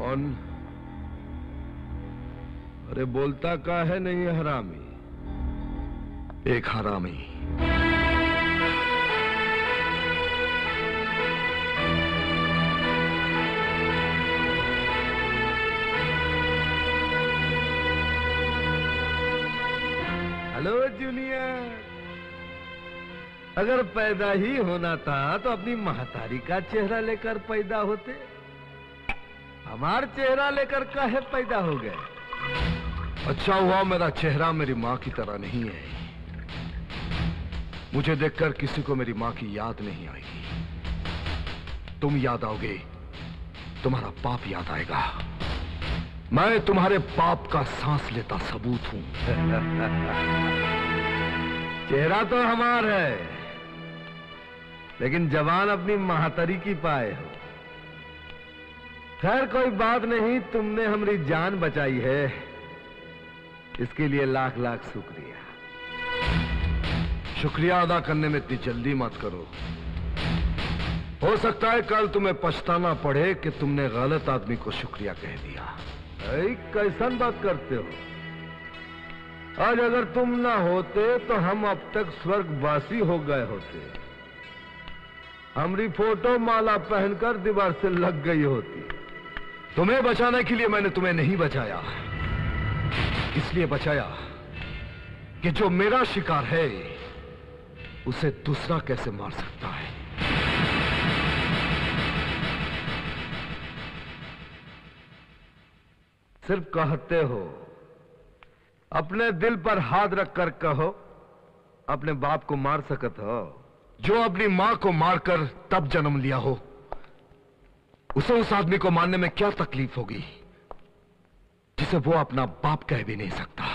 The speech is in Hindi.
कौन? अरे बोलता का है नहीं हरामी? एक हरामी। हेलो जूनियर, अगर पैदा ही होना था तो अपनी महतारी का चेहरा लेकर पैदा होते। हमार चेहरा लेकर काहे पैदा हो गए? अच्छा हुआ मेरा चेहरा मेरी माँ की तरह नहीं है। मुझे देखकर किसी को मेरी माँ की याद नहीं आएगी। तुम याद आओगे, तुम्हारा पाप याद आएगा। मैं तुम्हारे पाप का सांस लेता सबूत हूं। चेहरा तो हमार है, लेकिन जवान अपनी महातरी की पाए हो। खैर कोई बात नहीं, तुमने हमारी जान बचाई है, इसके लिए लाख लाख शुक्रिया। शुक्रिया अदा करने में इतनी जल्दी मत करो। हो सकता है कल तुम्हें पछताना पड़े कि तुमने गलत आदमी को शुक्रिया कह दिया। कैसन बात करते हो? आज अगर तुम ना होते तो हम अब तक स्वर्गवासी हो गए होते। हमारी फोटो माला पहनकर दीवार से लग गई होती। तुम्हें बचाने के लिए मैंने तुम्हें नहीं बचाया। इसलिए बचाया कि जो मेरा शिकार है उसे दूसरा कैसे मार सकता है। सिर्फ कहते हो, अपने दिल पर हाथ रखकर कहो, अपने बाप को मार सकत हो? जो अपनी मां को मारकर तब जन्म लिया हो, उसे उस आदमी को मारने में क्या तकलीफ होगी जिसे वो अपना बाप कह भी नहीं सकता।